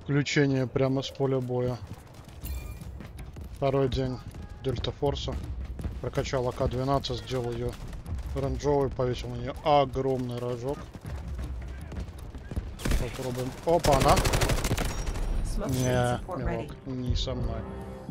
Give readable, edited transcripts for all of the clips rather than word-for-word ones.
Включение прямо с поля боя. Второй день Дельта Форса. Прокачал АК-12, сделал ее оранжевой, повесил на нее огромный рожок. Попробуем. Опа, она. Не, милок, не со мной.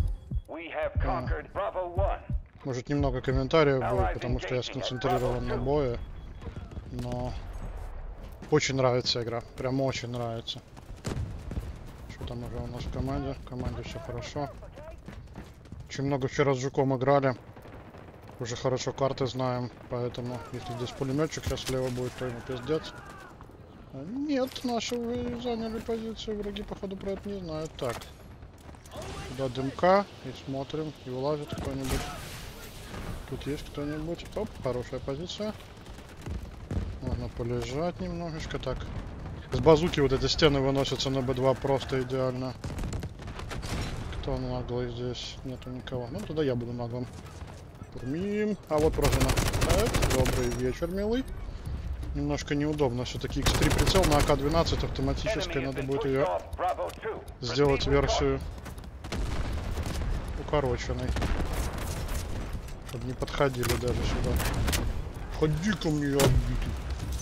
Может, немного комментариев будет, потому что я сконцентрирован на бое. Но очень нравится игра. Прям очень нравится. Что там уже у нас в команде? В команде все хорошо. Очень много вчера с Жуком играли. Уже хорошо карты знаем. Поэтому, если здесь пулеметчик сейчас слева будет, то ему пиздец. Нет, наши заняли позицию. Враги, походу, про это не знают. Так. Сюда дымка. И смотрим. И вылазит кто-нибудь. Тут есть кто-нибудь. Оп, хорошая позиция. Можно полежать немножечко. Так. С базуки вот эти стены выносятся на Б2 просто идеально. Кто наглый здесь? Нету никого. Ну, тогда я буду наглым. Турмим. А вот прожжено. Так, добрый вечер, милый. Немножко неудобно. Все-таки X3 прицел на АК-12 автоматической. Надо будет ее сделать версию укороченной. Чтобы не подходили даже сюда. Ходи ко мне, я отбитый.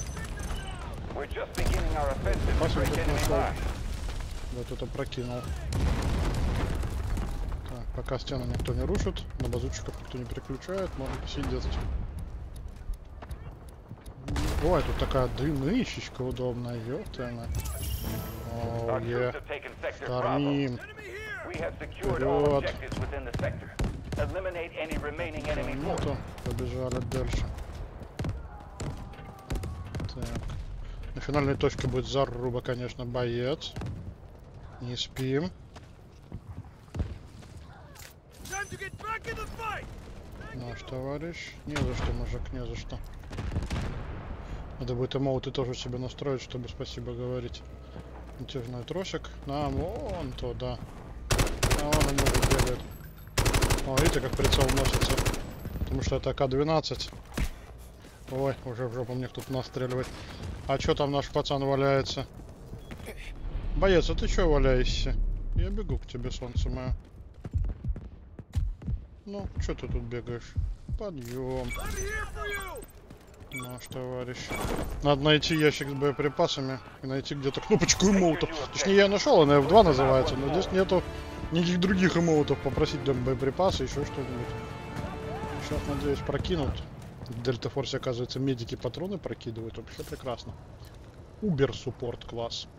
Пасок тут нашел. Вот это прокинул. Так, пока стены никто не рушит, на базучиков никто не переключает, можно посидеть. Ой, тут такая дымыщечка удобная, ёптана. О, е. Штормим. Вперед. Нету, побежали дальше. Так. На финальной точке будет заруба, конечно, боец. Не спим. Наш товарищ. Не за что, мужик, не за что. Надо будет эмоуты тоже себе настроить, чтобы спасибо говорить. Натяжной тросик. На, вон туда. А он у него бегает. О, видите, как прицел носится. Потому что это АК-12. Ой, уже в жопу мне кто-то настреливает. А чё там наш пацан валяется? Боец, а ты чё валяешься? Я бегу к тебе, солнце мое. Ну, чё ты тут бегаешь? Подъем. Наш товарищ. Надо найти ящик с боеприпасами и найти где-то кнопочку эмоутов. Точнее, я нашел, она F2 называется, но здесь нету никаких других эмоутов. Попросить там боеприпасы, еще что-нибудь. Сейчас, надеюсь, прокинут. В Дельта Форсе, оказывается, медики патроны прокидывают. Вообще прекрасно. Убер суппорт класс.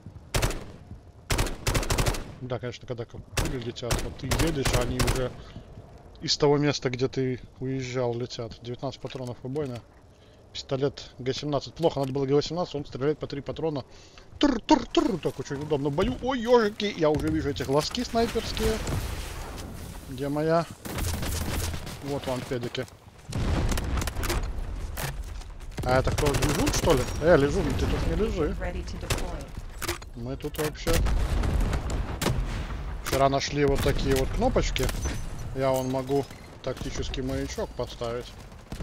Да, конечно, когда пули летят, вот ты едешь, а они уже из того места, где ты уезжал, летят. 19 патронов убойно. Пистолет Г-17. Плохо, надо было Г-18, он стреляет по 3 патрона. Тур-тур-тур. Так очень удобно в бою. Ой, ежики, я уже вижу эти глазки снайперские. Где моя? Вот вам педики. А это кто, лежут, что ли? Лежу, ты тут не лежи. Мы тут вообще... Вчера нашли вот такие вот кнопочки. Я вон могу тактический маячок поставить.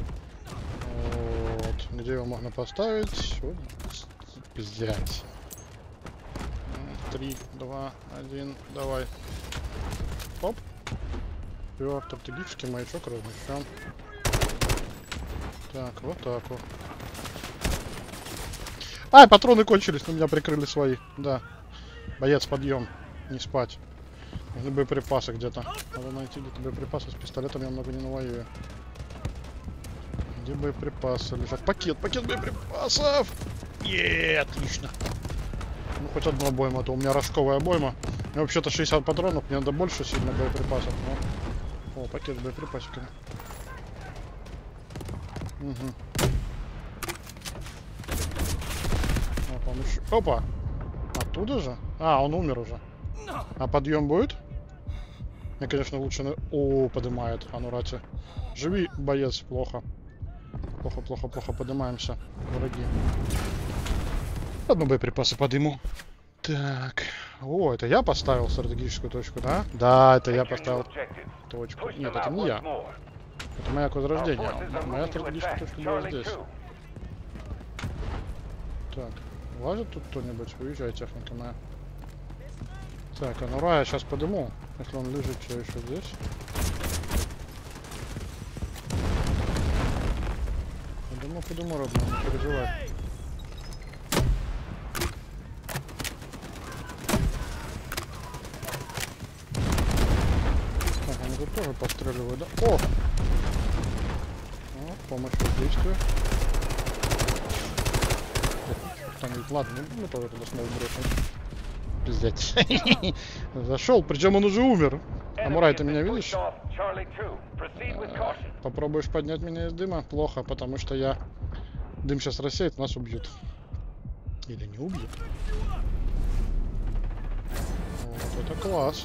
Вот. Где его можно поставить? Вот. Взять. 3, 2, 1, давай. Оп. Все, стратегический маячок размещен. Так, вот так вот. Ай, патроны кончились, но меня прикрыли свои. Да. Боец, подъем. Не спать. Нужны боеприпасы где-то. Надо найти где-то боеприпасы. С пистолетом я много не навоюю. Где боеприпасы лежат? Пакет боеприпасов! Отлично. Ну, хоть одну обойму, а то у меня рожковая обойма. У меня вообще-то 60 патронов, мне надо больше сильно боеприпасов. Но... О, пакет с боеприпасиками. Угу. Опа! Оттуда же? А, он умер уже. А подъем будет? Мне, конечно, лучше... О, поднимает. А ну, рати. Живи, боец. Плохо. Плохо поднимаемся. Враги. Одну боеприпасы подыму. Так. О, это я поставил стратегическую точку, да? Да, это я поставил точку. Нет, это не я. Это моя возрождение. Моя стратегическая точка была здесь. Так. Лазит тут кто-нибудь? Уезжай, техника моя. Так, а ну я сейчас подыму, если он лежит все еще здесь. Подыму, родной, не переживай. Так, они тут тоже постреливают, да? О! О, помощь в действии. Там ведь, ладно, мы тоже туда снова бросим. Пиздец. Зашел, причем он уже умер. Амурай, ты меня видишь? Попробуешь поднять меня из дыма? Плохо, потому что я... Дым сейчас рассеет, нас убьют. Или не убьют. Вот это класс.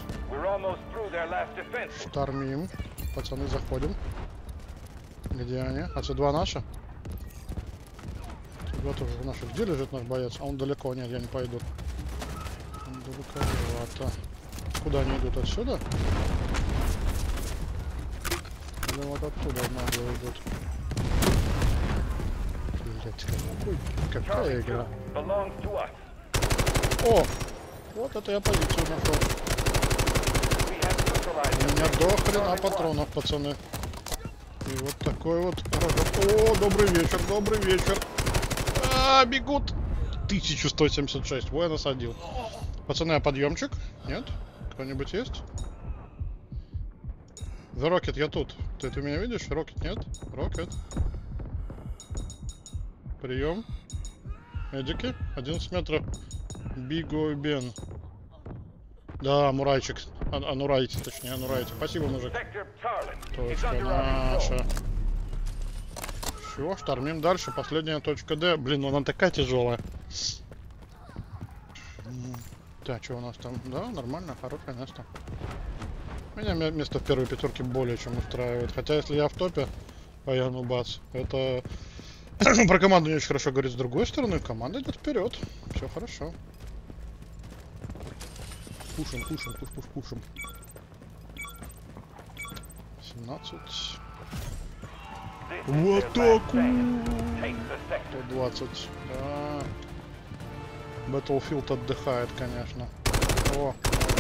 Штормим. Пацаны, заходим. Где они? А C2 наши? C2 тоже наши. Где лежит наш боец? А он далеко. Нет, я не пойду. Он далековато. Куда они идут? Отсюда? Или вот оттуда нагло идут? Блять, какая игра? О! Вот это я позицию нашел. У меня до хрена патронов, пацаны. И вот такой вот... О, добрый вечер, добрый вечер. А, бегут. 1176. Во, я насадил. Пацаны, а подъемчик? Нет? Кто-нибудь есть? The Rocket, я тут. Ты меня видишь? Rocket, нет? Rocket. Прием. Медики. 11 метров. Биго Бен. Да, Мурайчик. Анурайте, точнее, Анурайте. Спасибо, мужик. Точка наша. Все, штормим дальше. Последняя точка Д. Блин, она такая тяжелая. Так, что у нас там? Да, нормально, хорошее место. Меня место в первой пятерке более чем устраивает. Хотя, если я в топе, а я ну бац, это... Про команду не очень хорошо говорит. С другой стороны, команда идет вперед. Все хорошо. Пушим, пушим. 17. В атаку! 120. Да. Battlefield отдыхает, конечно. О.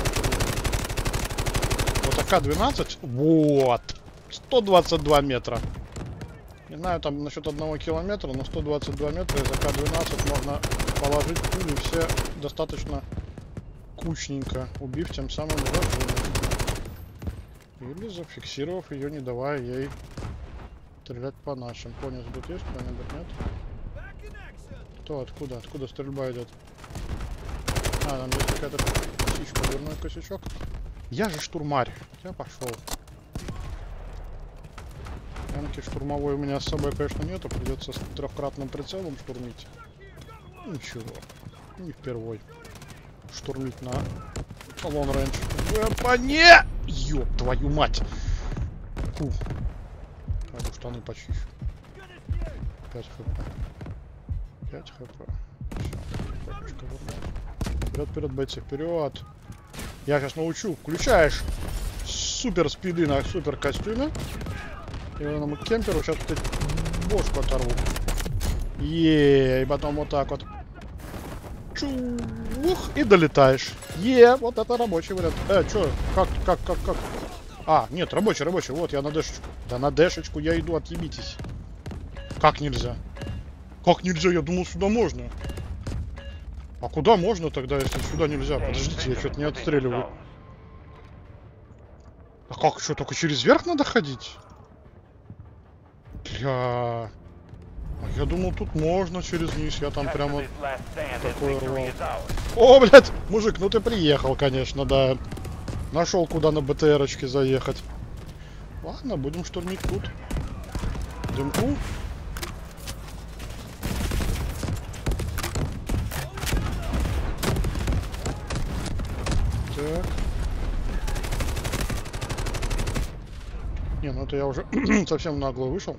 Вот АК-12. Вот. 122 метра. Не знаю там насчет 1 километра, но 122 метра из АК-12 можно положить пули все достаточно кучненько, убив тем самым врагу. Или зафиксировав ее, не давая ей стрелять по нашим. Понял, тут есть кто-нибудь, нет? Кто, откуда? Откуда стрельба идет? А, там есть какая-то птичка, дверной косячок. Я же штурмарь. Я пошел. Эмки штурмовой у меня с собой, конечно, нету. Придется с трехкратным прицелом штурмить. Ничего. Не впервой. Штурмить на лонг рейндж. Вепоне! Ёб твою мать! Фу. Пойду штаны почищу. 5 хп. 5 хп. Все. Вперед, бойцы, вперед! Я сейчас научу. Включаешь супер спиды на супер костюме. И этому кемперу сейчас бошку оторву. И потом вот так вот. Чух, и долетаешь. Вот это рабочий вариант. Чё? Как? А, нет, рабочий. Вот, я на дэшечку. Да на дэшечку я иду, отъебитесь. Как нельзя? Как нельзя? Я думал, сюда можно. А куда можно тогда, если сюда нельзя? Подождите, я что-то не отстреливаю. А как? Что, только через верх надо ходить? Бля... Я думал, тут можно через низ, я там прямо такой рвал. О, блядь, мужик, ну ты приехал, конечно, да. Нашел, куда на БТРочке заехать. Ладно, будем штурмить тут. Дымку. Так. Не, ну это я уже совсем нагло вышел.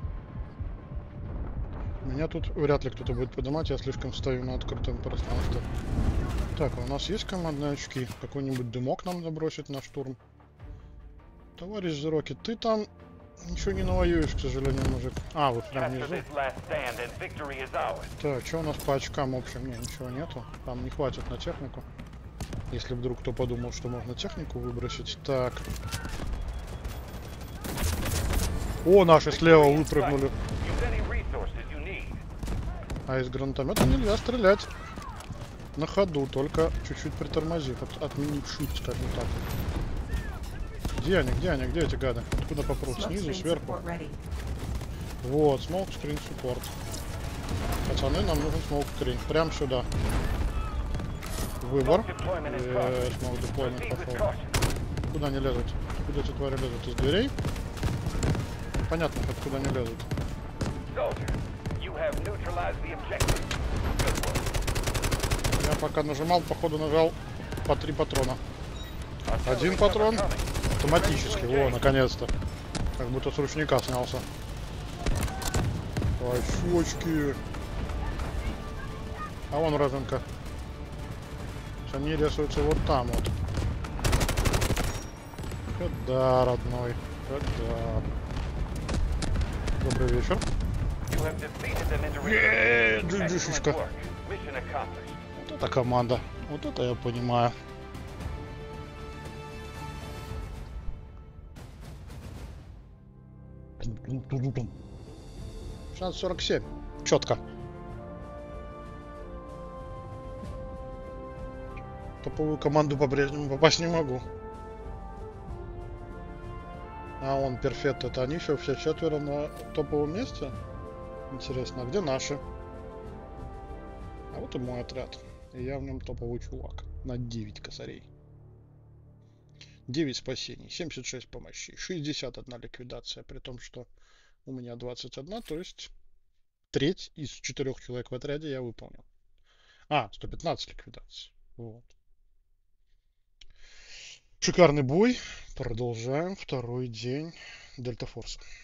Меня тут вряд ли кто-то будет поднимать, я слишком стою на открытом пространстве. Так, а у нас есть командные очки? Какой-нибудь дымок нам забросит на штурм? Товарищ The Rocket, ты там ничего не навоюешь, к сожалению, мужик. А, вы прям внизу. Так, что у нас по очкам общем? Не, ничего нету. Там не хватит на технику. Если вдруг кто подумал, что можно технику выбросить. Так. О, наши слева выпрыгнули. А из гранатомета нельзя стрелять. На ходу, только чуть-чуть притормозив. Отменив shift, скажем так. Где они? Где они? Где эти гады? Откуда попрут? Снизу, сверху? Вот, smoke screen support. Пацаны, нам нужен smoke screen. Прям сюда. Выбор. Smoke deployment пошел. Куда они лезут? Куда эти твари лезут? Из дверей? Понятно, откуда они лезут. Я пока нажимал, походу нажал по 3 патрона. Один патрон. Автоматически. О, наконец-то. Как будто с ручника снялся. Ой, щечки. А вон враженка. Они рисуются вот там вот. Да, родной. Да. Добрый вечер. Джи-джишечка. Вот это команда. Вот это я понимаю. 647. Четко. Топовую команду по-прежнему попасть не могу. А он перфект, это они еще все четверо на топовом месте? Интересно, а где наши? А вот и мой отряд. И я в нем топовый чувак. На 9 косарей. 9 спасений, 76 помощей, 61 ликвидация, при том, что у меня 21, то есть треть из 4 человек в отряде я выполнил. 115 ликвидаций. Вот. Шикарный бой. Продолжаем второй день Дельта Форса.